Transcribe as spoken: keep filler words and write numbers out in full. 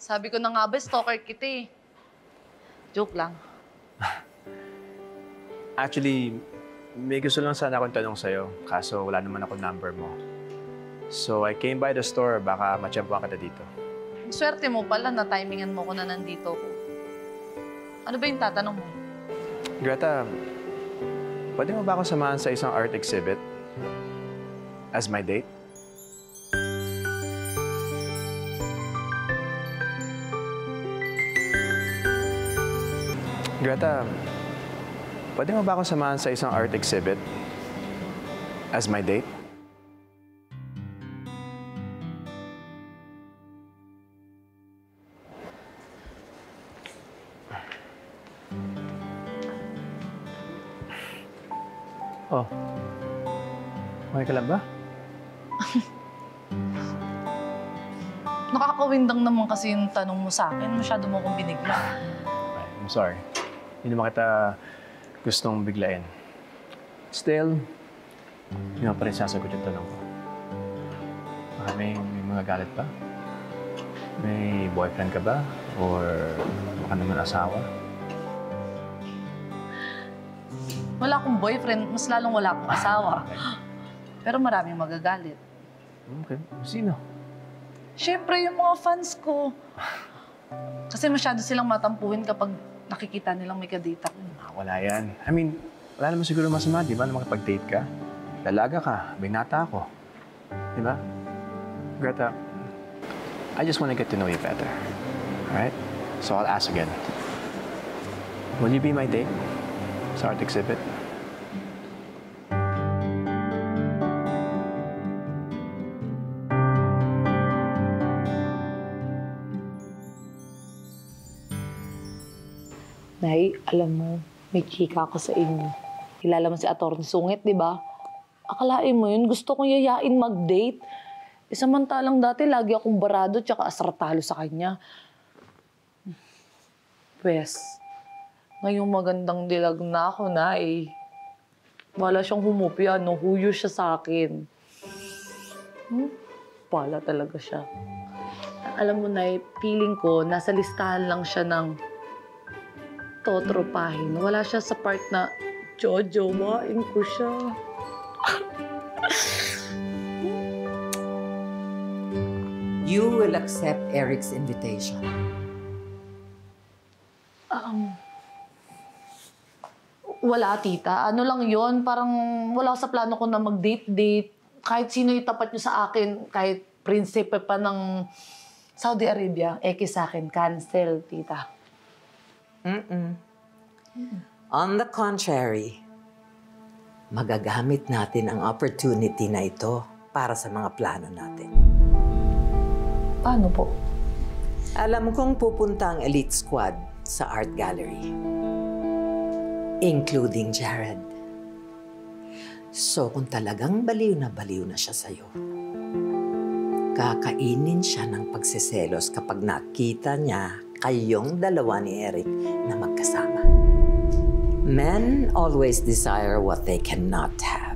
Sabi ko na nga ba, stalker kita eh. Joke lang. Actually, may gusto lang sana akong tanong sa'yo, kaso wala naman ako number mo. So, I came by the store, baka matsyempohan kita dito. Ang swerte mo pala na timingan mo ko na nandito ko. Ano ba yung tatanong mo? Greta, pwede mo ba ako samahan sa isang art exhibit as my date? Greta, pwede mo ba ako samahan sa isang art exhibit as my date? Oh. Okay ka lang ba? Nakakawindang naman kasi yung tanong mo sa akin. Masyado mo akong binigla. Okay, I'm sorry. Hindi naman kita gustong biglain. Still, hindi naman pa rin sasagot yung tanong ko. Baka may, may mga galit pa? May boyfriend ka ba? Or baka naman asawa? Wala akong boyfriend, mas lalong wala akong asawa. Pero maraming magagalit. Okay. Sino? Siyempre, yung mga fans ko. Kasi masyado silang matampuhin kapag nakikita nilang may kadate ako. Ah, wala yan. I mean, wala naman siguro masama, di ba, na makipag-date ka? Dalaga ka, binata ako. Di ba? Greta, I just want to get to know you better. Alright? So I'll ask again. Will you be my date sa art exhibit? Nay, alam mo, may chika ako sa inyo. Kilala mo si Atty. Sungit, di ba? Akalain mo yun, gusto kong yayain mag-date. E samantalang dati, lagi akong barado tsaka asartalo sa kanya. Pwes, ngayong magandang dilag na ako, Nay. Wala siyang humupya, no? Huyo siya sa akin. Hmm? Pala talaga siya. Alam mo, Nay, feeling ko, nasa listahan lang siya ng totropahin. Wala siya sa part na, Jojo, main ko siya. You will accept Eric's invitation. Um, wala, tita. Ano lang yon, parang wala sa plano ko na mag-date-date. Kahit sino itapat niyo sa akin, kahit prinsipe pa ng Saudi Arabia, eki sa akin, cancel, tita. Mm-mm. On the contrary, magagamit natin ang opportunity na ito para sa mga plano natin. Paano po? Alam kong pupunta ang elite squad sa art gallery, including Jared. So kung talagang baliw na baliw na siya sa'yo, kakainin siya ng pagsiselos kapag nakita niya kayong dalawa ni Eric na magkasama. Men always desire what they cannot have.